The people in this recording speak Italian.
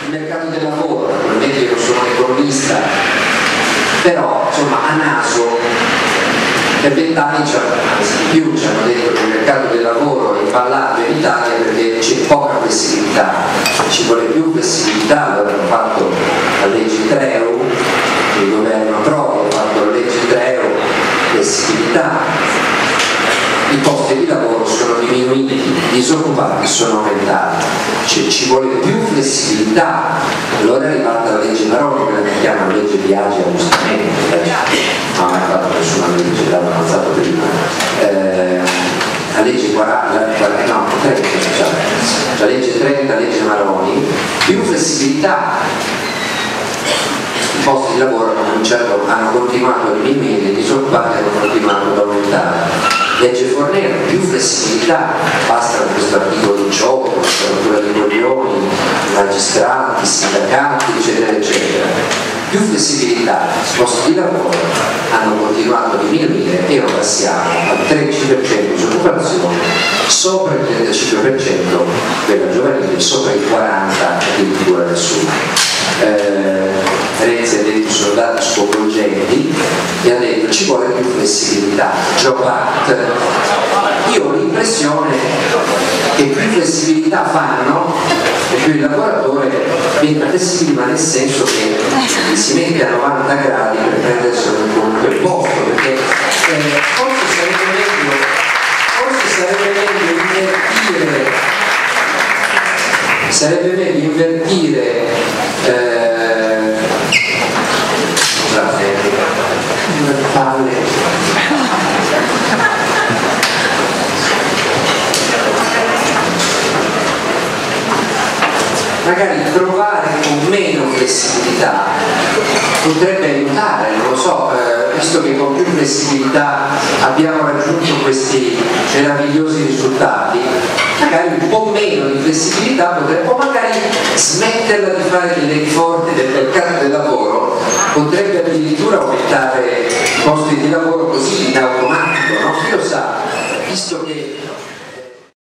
il mercato del lavoro, naturalmente io non sono un economista, però insomma a naso per 20 anni, anzi di più, ci hanno detto che il mercato del lavoro è impallato in Italia perché c'è poca flessibilità, ci vuole più flessibilità. Allora hanno fatto la legge Treu, il governo Prodi ha fatto la legge Treu, flessibilità, i posti di lavoro sono diminuiti, i disoccupati sono aumentati, cioè ci vuole più flessibilità. Allora è arrivata la legge Maroni, quella che chiama legge Biagi, giustamente, non ha mai fatto nessuna legge, l'hanno avanzato prima, la legge 30, la legge 30, la legge Maroni, più flessibilità. I posti di lavoro hanno continuato a diminuire, i disoccupati hanno continuato ad aumentare. Legge Fornero, più flessibilità, basta con questo articolo 18, struttura di coglioni, magistrati, sindacati, eccetera, eccetera. Più flessibilità, i posti di lavoro hanno continuato a diminuire e ora siamo al 13% di disoccupazione, sopra il 35% quella giovanile, sopra il 40% addirittura del sud. Renzi ha detto sono dati sconvolgenti e ha detto ci vuole più flessibilità, Job Act. Io ho l'impressione che più flessibilità fanno e più il lavoratore viene flessibile, nel senso che si mette a 90 gradi per prendersi un qualunque posto, perché forse sarebbe meglio invertire magari provare con meno flessibilità potrebbe aiutare, non lo so, visto che con più flessibilità abbiamo raggiunto questi meravigliosi risultati, magari un po' meno di flessibilità potrebbe, o magari smetterla di fare delle riforme del mercato del lavoro potrebbe addirittura aumentare i posti di lavoro così in automatico, no? Chi lo sa, visto che